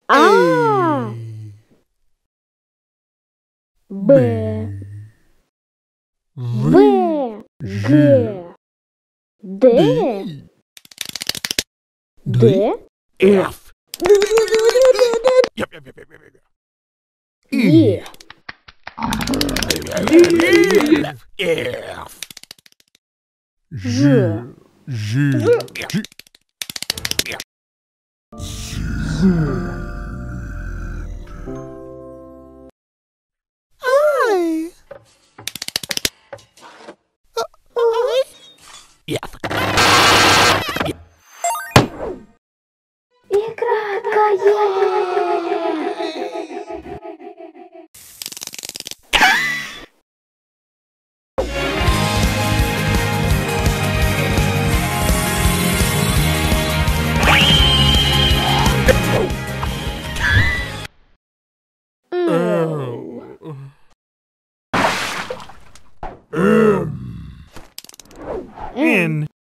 A. B. В. Г. Д. Д. F. Е. F. Ж. Игра N.